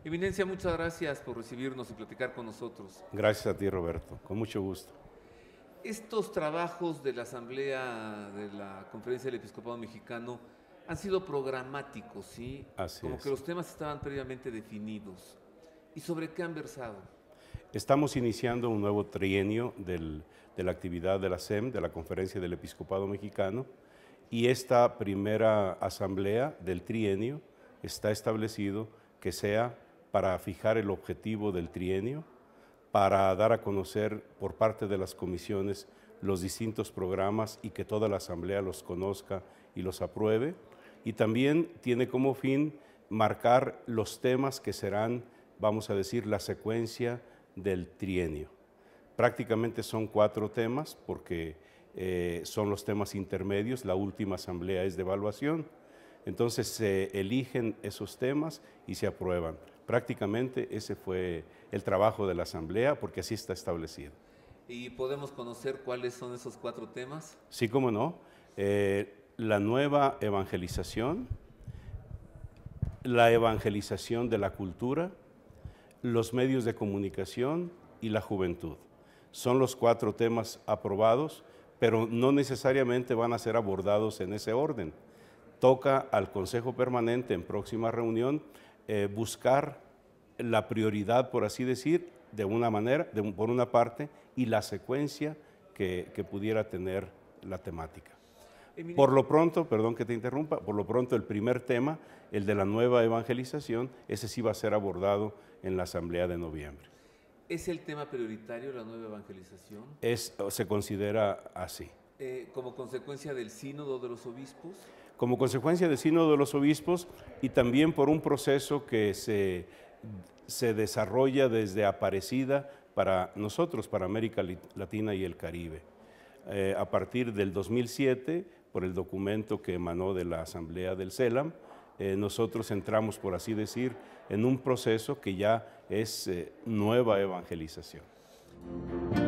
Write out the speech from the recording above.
Eminencia, muchas gracias por recibirnos y platicar con nosotros. Gracias a ti, Roberto, con mucho gusto. Estos trabajos de la Asamblea de la Conferencia del Episcopado Mexicano han sido programáticos, ¿sí? Así Como es. que los temas estaban previamente definidos. ¿Y sobre qué han versado? Estamos iniciando un nuevo trienio de la actividad de la SEM, de la Conferencia del Episcopado Mexicano, y esta primera asamblea del trienio está establecido que sea para fijar el objetivo del trienio, para dar a conocer por parte de las comisiones los distintos programas y que toda la asamblea los conozca y los apruebe, y también tiene como fin marcar los temas que serán, vamos a decir, la secuencia del trienio. Prácticamente son 4 temas porque son los temas intermedios, la última asamblea es de evaluación, entonces se eligen esos temas y se aprueban. Prácticamente ese fue el trabajo de la asamblea porque así está establecido. ¿Y podemos conocer cuáles son esos 4 temas? Sí, cómo no. La nueva evangelización, la evangelización de la cultura, los medios de comunicación y la juventud. Son los 4 temas aprobados, pero no necesariamente van a ser abordados en ese orden. Toca al Consejo Permanente en próxima reunión buscar la prioridad, por así decir, de una manera, por una parte, y la secuencia que pudiera tener la temática. Por lo pronto, perdón que te interrumpa, por lo pronto el primer tema, el de la nueva evangelización, ese sí va a ser abordado en la asamblea de noviembre. ¿Es el tema prioritario la nueva evangelización? Se considera así. ¿Como consecuencia del sínodo de los obispos? Como consecuencia del sínodo de los obispos y también por un proceso que se desarrolla desde Aparecida para nosotros, para América Latina y el Caribe. A partir del 2007, por el documento que emanó de la Asamblea del CELAM, nosotros entramos, por así decir, en un proceso que ya es nueva evangelización.